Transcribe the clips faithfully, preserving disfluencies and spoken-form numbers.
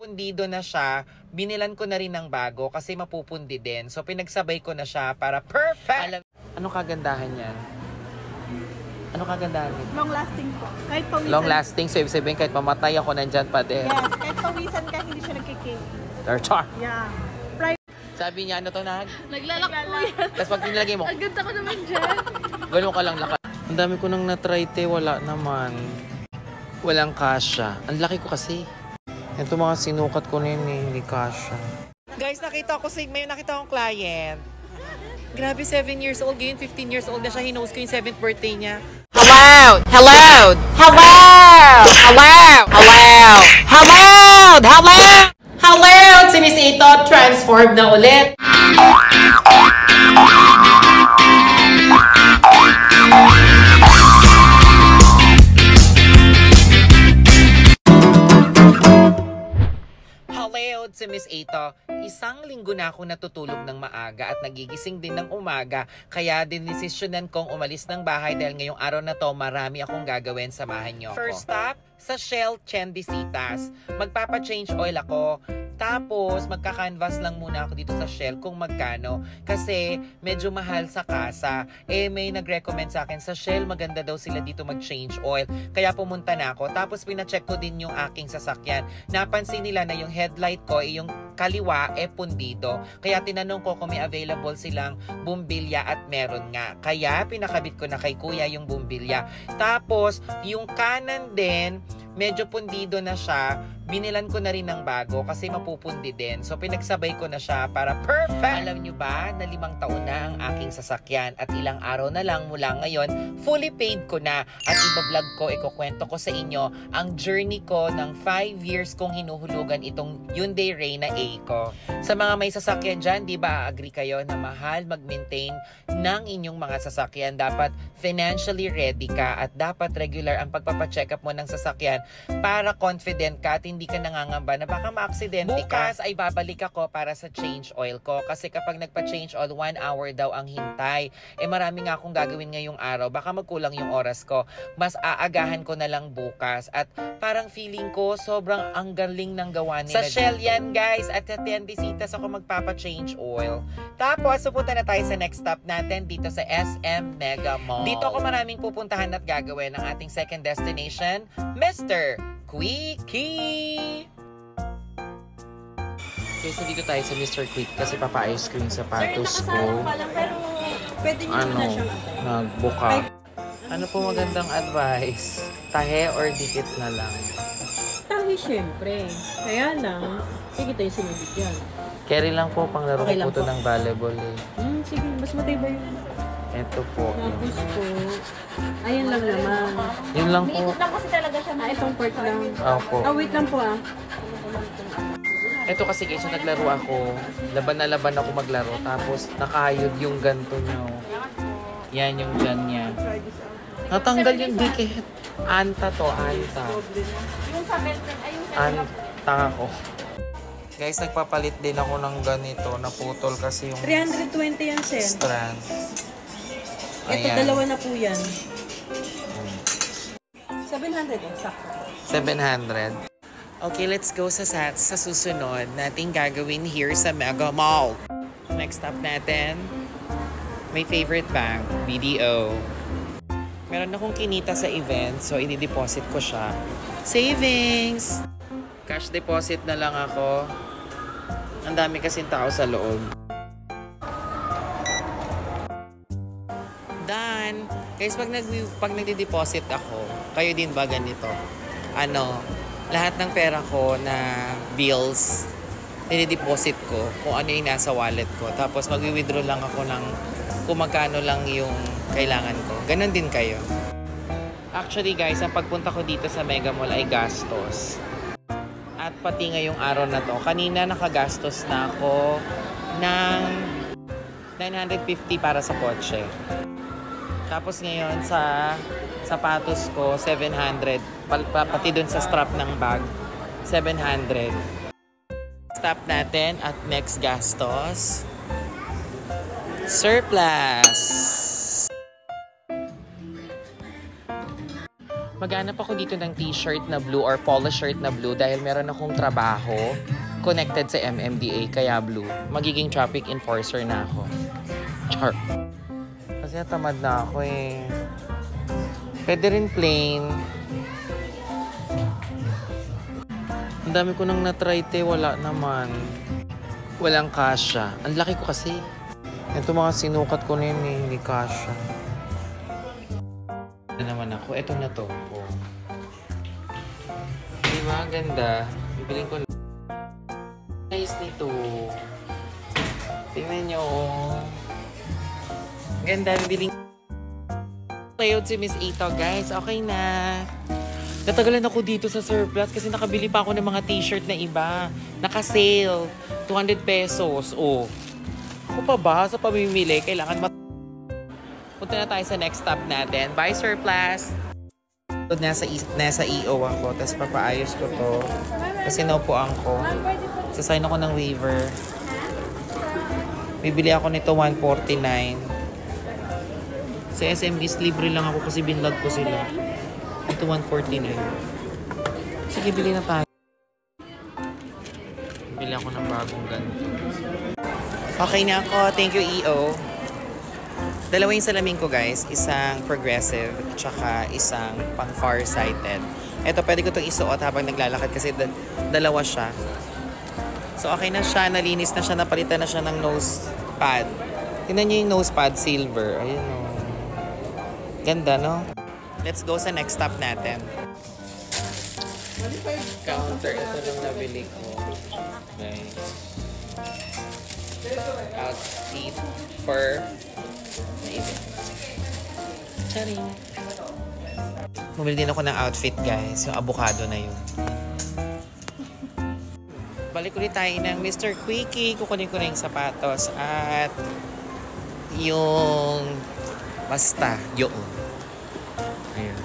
Pundido na siya, binilan ko na rin ng bago kasi mapupundi din. So pinagsabay ko na siya para perfect! Alam, ano kagandahan yan? Ano kagandahan yan? Long lasting po. Kahit pawisan. Long lasting, so ibig sabihin kahit mamatay ako nandyan pa din. Yes, kahit pawisan ka, hindi siya nagkikik. Char. Yeah. Sabi niya, ano to nag? Naglalak po yan. Tapos pag nilagay mo, ang ganda ko naman dyan. ganun ka lang lakas. Ang dami ko nang na-try te, wala naman. Walang kasha. Ang laki ko kasi. Ito mga sinukat ko na yun eh, hindi kasha. Guys, nakita ko si, may nakita akong client. Grabe, seven years old. Ngayon, fifteen years old na siya. Hinost ko yung seventh birthday niya. Hello! Hello! Hello! Hello! Hello! Hello! Hello! Hello! Si Miss Ito, transform na ulit. Hello, si Miss Ito. Isang linggo na ako natutulog ng maaga at nagigising din ng umaga. Kaya dinesisyonan kong umalis ng bahay dahil ngayong araw na to marami akong gagawin. Samahan niyo ako. First stop, sa Shell Chendisitas. Magpapa-change oil ako. Tapos, magka-canvas lang muna ako dito sa Shell kung magkano. Kasi, medyo mahal sa kasa. Eh, may nag-recommend sa akin sa Shell, maganda daw sila dito mag-change oil. Kaya pumunta na ako. Tapos, pinacheck ko din yung aking sasakyan. Napansin nila na yung headlight ko, eh, yung kaliwa, eh, pundido. Kaya tinanong ko kung may available silang bumbilya at meron nga. Kaya, pinakabit ko na kay kuya yung bumbilya. Tapos, yung kanan din, medyo pundido na siya. Binilan ko na rin ng bago kasi mapupundi din. So, pinagsabay ko na siya para perfect! Alam nyo ba na limang taon na ang aking sasakyan at ilang araw na lang mula ngayon, fully paid ko na. At ibablog ko, ikukwento ko sa inyo ang journey ko ng five years kong hinuhulugan itong Hyundai Reyna A ko. Sa mga may sasakyan dyan, di ba agree kayo na mahal mag-maintain ng inyong mga sasakyan? Dapat financially ready ka at dapat regular ang pagpapacheck up mo ng sasakyan para confident ka at hindi ka nangangamba na baka ma-aksidente ka. Bukas ay babalik ako para sa change oil ko kasi kapag nagpa-change oil, one hour daw ang hintay. Eh marami nga akong gagawin ngayong araw. Baka magkulang yung oras ko. Mas aagahan ko na lang bukas. At parang feeling ko sobrang ang galing ng gawa nila. Sa Shell yan guys. At sa Chendisitas ako magpapa-change oil. Tapos pupunta na tayo sa next stop natin dito sa S M Mega Mall. Dito ako maraming pupuntahan at gagawin ng ating second destination, Mister Quickie! Okay, so dito tayo sa Mister Quick kasi papaayos ko yung sapatos ko. Pero pwede nyo ano, na siya. nagbuka. Ano po magandang advice? Tahe or dikit na lang? Tahi, syempre. Kaya lang, sige tayo sinibigyan. Carry lang po, pang laro Okay ko lang po po. ng volleyball eh. Hmm, sige, mas matibay yun. Ito po. Tapos po, ayun lang naman. Yun lang po. lang kasi talaga siya. Ah, itong part lang. Opo. Ah, wait lang po ah. Ito kasi guys, yung naglaro ako, laban na laban ako maglaro. Tapos nakayod yung ganto niya. Oh. Yan yung dyan niya. Natanggal yung dikit. Anta to, anta. Yung sa belted, ay yung sa Anta ako. Guys, nagpapalit din ako ng ganito. Naputol kasi yung three twenty yan, sir. strand. Ito, dalawa na po yan. seven hundred eh, sakto. seven hundred. Okay, let's go sa sa, sa susunod nating gagawin here sa Mega Mall. Next stop natin, my favorite bank, B D O. Meron akong kinita sa event, so i-deposit ko siya. Savings! Cash deposit na lang ako. Ang dami kasing tao sa loob. Done! Guys, pag, nag, pag nagde-deposit ako, kayo din ba ganito? Ano, lahat ng pera ko na bills, nire-deposit ko kung ano yung nasa wallet ko. Tapos mag-withdraw lang ako ng kung magkano lang yung kailangan ko. Ganon din kayo. Actually guys, ang pagpunta ko dito sa Mega Mall ay gastos. At pati ngayong araw na to, kanina nakagastos na ako ng nine hundred fifty para sa kotse. Tapos ngayon sa sapatos ko, seven hundred. Pati dun sa strap ng bag, seven hundred. Stop natin at next gastos. Surplus. Maghanap ako dito ng t-shirt na blue or polo shirt na blue dahil meron akong trabaho connected sa M M D A, kaya blue. Magiging traffic enforcer na ako. Char. Kasi tamad na ako eh. Pwede rin plain. Ang dami ko nang natry te, wala naman. Walang kasya. Ang laki ko kasi. Ito mga sinukat ko na yun eh, hindi kasya. Ito naman ako. Ito na to. Oh. Diba? Ganda. Bibiling ko na. Nice nito. Tingnan nyo. Ganda. Bibiling. Layout si Miss Ito, guys. Okay na. Natagalan ako dito sa surplus kasi nakabili pa ako ng mga t-shirt na iba. Naka-sale. two hundred pesos. Oh. Ako pa ba sa pamimili? Kailangan mat... Punta na tayo sa next stop natin. Bye, surplus! Nasa, nasa E O ako. Tapos papaayos ko to. Kasi naupuan ko. Sasign ako ng waiver. Bibili ako nito one forty-nine. Sa S M Ds, libre lang ako kasi binlog ko sila. Ito one forty-nine. Sige, bili na tayo. Bili ako ng bagong ganito. Okay na ako. Thank you, E O. Dalawa yung salamin ko, guys. Isang progressive, tsaka isang pang far-sighted. Ito, pwede ko itong isuot habang naglalakad kasi da dalawa siya. So, okay na siya. Nalinis na siya. Napalitan na siya ng nose pad. Tingnan niyo yung nose pad, silver. Ayun, o. Ganda, no? Let's go sa next stop natin. Counter. Ito lang nabili ko. Guys. Outfit for Charing. Bumili din ako ng outfit, guys. Yung avocado na yun. Balik ulit tayo ng Mister Quickie. Kukunin ko na yung sapatos at yung basta yun. Ayan.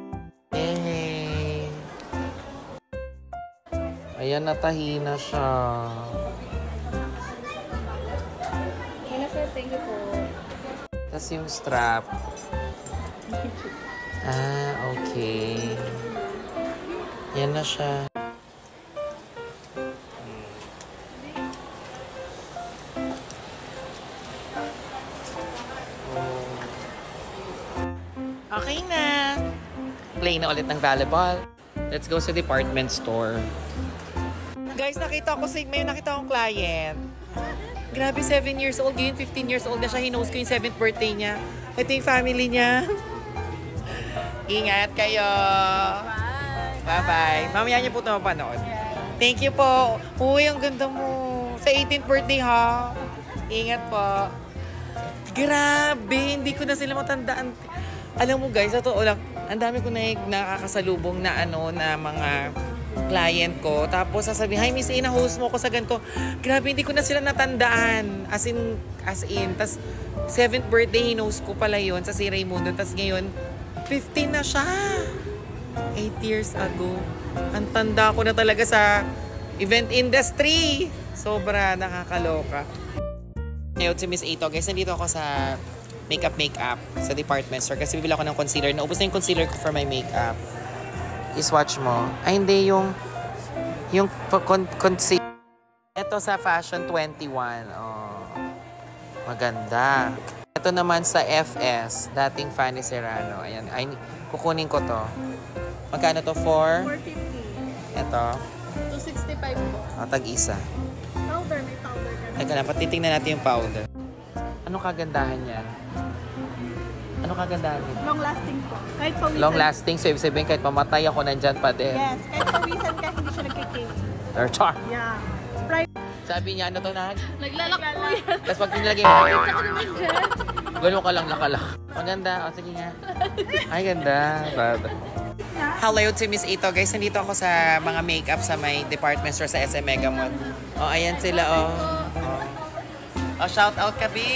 Hey. Ayan, natahina siya. Hello, sir. Thank you po. Tapos yung strap. Ah, okay. Yan na siya. Okay na. Play na ulit ng volleyball. Let's go sa department store. Guys, nakita ko si may nakita akong client. Grabe, seven years old. Ngayon, fifteen years old na siya. Hinost ko yung seventh birthday niya. Ito yung family niya. Ingat kayo. Bye. Bye-bye. Mamaya niyo po ito mapanood. Thank you po. Uy, ang ganda mo. Sa eighteenth birthday, ha? Ingat po. Grabe, hindi ko na sila matandaan. Alam mo, guys, ito lang. Ang dami ko na nakakasalubong na ano, na mga client ko. Tapos sasabihin, hi Miss Ina, host mo ko sa ganito. Grabe, hindi ko na sila natandaan. As in, as in. Tapos, seventh birthday, hinost ko pala yun sa si Raymundo. Tapos ngayon, fifteen na siya. eight years ago. Ang tanda ko na talaga sa event industry. Sobra nakakaloka. Ngayon si Miss Ito. Guys, nandito ako sa makeup makeup sa department store. Kasi bibili ako ng concealer. Naubos na yung concealer ko for my makeup. I-swatch mo. Ay, hindi. Yung yung con concealer. Ito sa Fashion twenty-one. Oh, maganda. Ito naman sa F S. Dating Fanny Serrano. Ayan. Ay, kukunin ko to. Magkano to? four? four fifty. Ito. two sixty-five po. O, tag-isa. Powder, may powder ka. Teka lang, patitingnan natin yung powder. Ano kagandahan niya? Ano kagandahan niya? Long lasting po. Kahit pawisan. Long lasting. So, ibig sabihin, kahit mamatay ako, nandyan pa din. Yes. Kahit pawisan ka, hindi siya nagkiking. Or char. Yeah. Private. Sabi niya, ano to na? Naglalak po yan. Tapos pag nilagay mo, Kita ko naman dyan. gano'n ka lang nakalak. Maganda. O, sige nga. Ay, ganda. Hello to Miss Ito. Guys, nandito ako sa mga makeup sa may department store sa S M Mega Mall. O, ayan sila, o. O, shout out ka, B.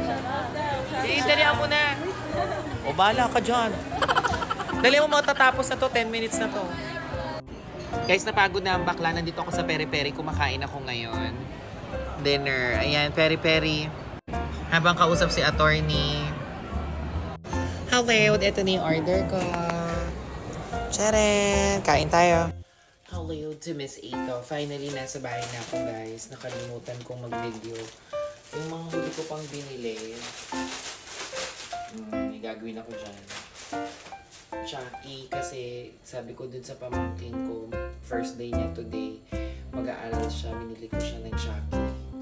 Sige, dalihan mo na. O, bahala ka dyan. Dali mo matatapos na to. ten minutes na to. Guys, napagod na ang bakla. Nandito ako sa peri-peri. Kumakain ako ngayon. Dinner. Ayan, peri-peri. Habang kausap si attorney. Hello, ito na yung order ko. Tcharan! Kain tayo! Hello to Miss Ito. Finally, nasa bahay na ako guys. Nakalimutan kong mag-video. Yung mga huli ko pang binili. Hmm, may gagawin ako dyan. Chucky kasi sabi ko dun sa pamangkin ko, first day niya today, mag-aaral siya, binili ko siya ng Chucky.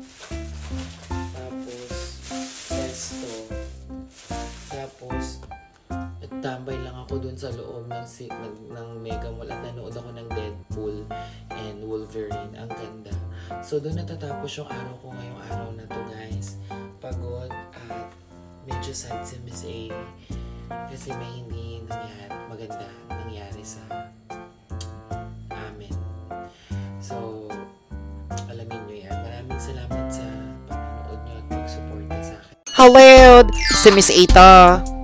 Tapos, pesto. Tapos, tambay lang ako dun sa loob ng, ng, ng Mega Mall at nanood ako ng Deadpool and Wolverine. Ang ganda. So, doon natatapos yung araw ko ngayong araw na to guys. Pagod at medyo sad si Miss A. Kasi may hindi nangyari, maganda nangyari sa amin. So, alamin nyo yan. Maraming salamat sa panonood nyo at pag-suporta sa akin. Hello! Si Miss Ita!